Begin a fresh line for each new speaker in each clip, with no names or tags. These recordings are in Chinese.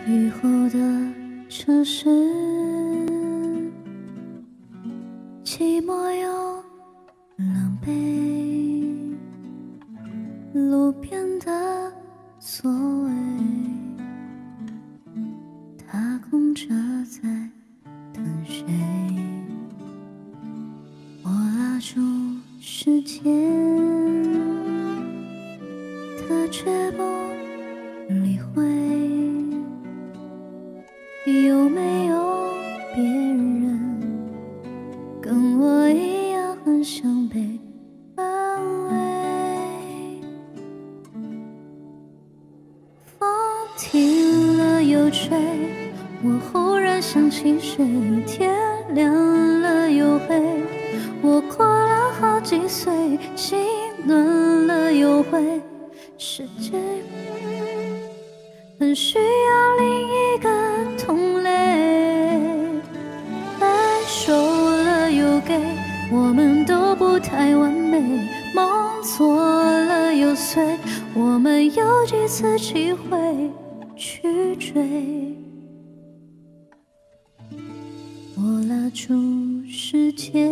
雨后的城市，寂寞又狼狈，路边的座位，他空着在等谁？我拉住时间，他却不理会。有没有别人跟我一样很想被安慰？风停了又吹，我忽然想起谁。天亮了又黑，我过了好几岁，心暖了又灰。世界很需要另一个同类，爱收了又给，我们都不太完美，梦错了又碎，我们有几次机会去追？我拉住时间，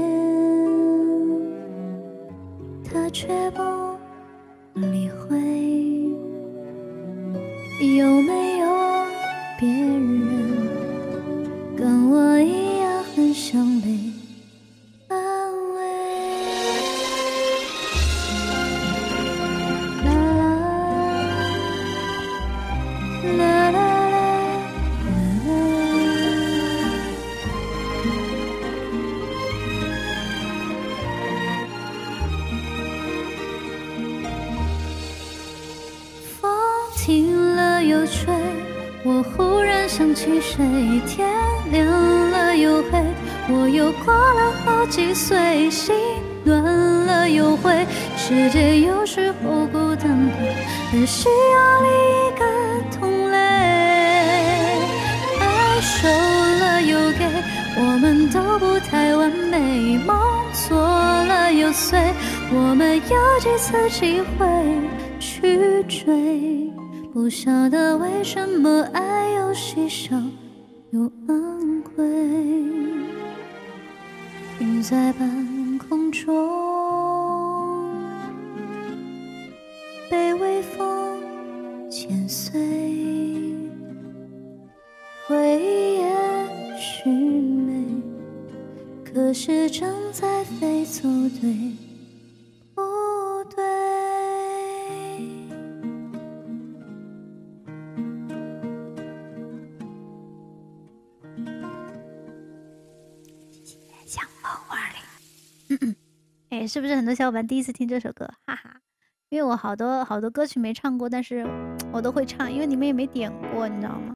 他却不理会。有没有别人跟我一样很想被安慰？啦啦啦啦风停了又吹，我忽然想起谁。天亮了又黑，我又过了好几岁，心暖了又灰。世界有时候孤单的很需要另一个同类，爱收了又给，我们都不太完美，梦错了又碎，我们有几次机会去追？不晓得为什么爱又稀少又昂贵，云在半空中被微风剪碎，回忆也许美，可是正在飞走，对不对？像风花里，哎，是不是很多小伙伴第一次听这首歌？哈哈，因为我好多歌曲没唱过，但是我都会唱，因为你们也没点过，你知道吗？